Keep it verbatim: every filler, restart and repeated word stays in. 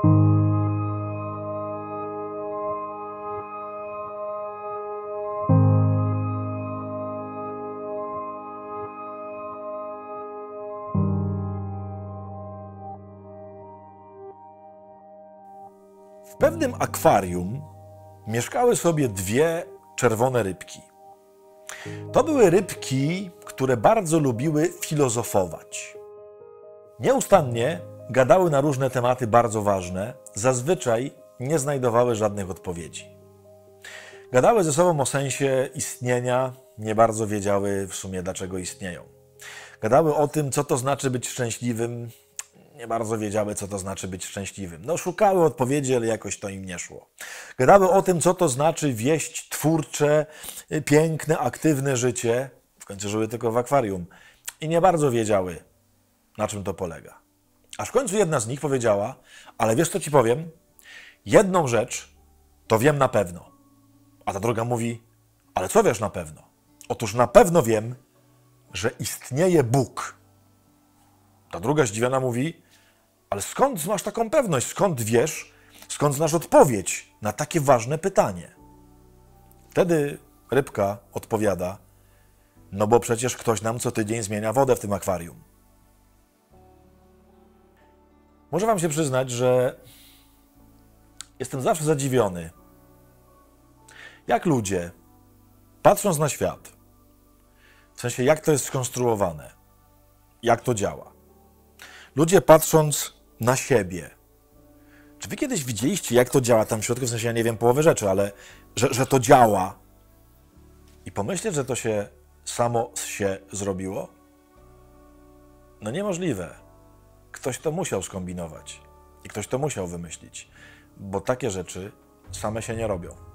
W pewnym akwarium mieszkały sobie dwie czerwone rybki. To były rybki, które bardzo lubiły filozofować. Nieustannie gadały na różne tematy bardzo ważne, zazwyczaj nie znajdowały żadnych odpowiedzi. Gadały ze sobą o sensie istnienia, nie bardzo wiedziały w sumie, dlaczego istnieją. Gadały o tym, co to znaczy być szczęśliwym, nie bardzo wiedziały, co to znaczy być szczęśliwym. No, szukały odpowiedzi, ale jakoś to im nie szło. Gadały o tym, co to znaczy wieść twórcze, piękne, aktywne życie. W końcu żyły tylko w akwarium. I nie bardzo wiedziały, na czym to polega. Aż w końcu jedna z nich powiedziała, ale wiesz, co ci powiem? Jedną rzecz to wiem na pewno. A ta druga mówi, ale co wiesz na pewno? Otóż na pewno wiem, że istnieje Bóg. Ta druga zdziwiona mówi, ale skąd masz taką pewność? Skąd wiesz? Skąd znasz odpowiedź na takie ważne pytanie? Wtedy rybka odpowiada, no bo przecież ktoś nam co tydzień zmienia wodę w tym akwarium. Muszę wam się przyznać, że jestem zawsze zadziwiony, jak ludzie, patrząc na świat, w sensie jak to jest skonstruowane, jak to działa, ludzie patrząc na siebie. Czy wy kiedyś widzieliście, jak to działa tam w środku? W sensie ja nie wiem połowy rzeczy, ale że, że to działa. I pomyśleć, że to się samo się zrobiło? No niemożliwe. Ktoś to musiał skombinować. I ktoś to musiał wymyślić. Bo takie rzeczy same się nie robią.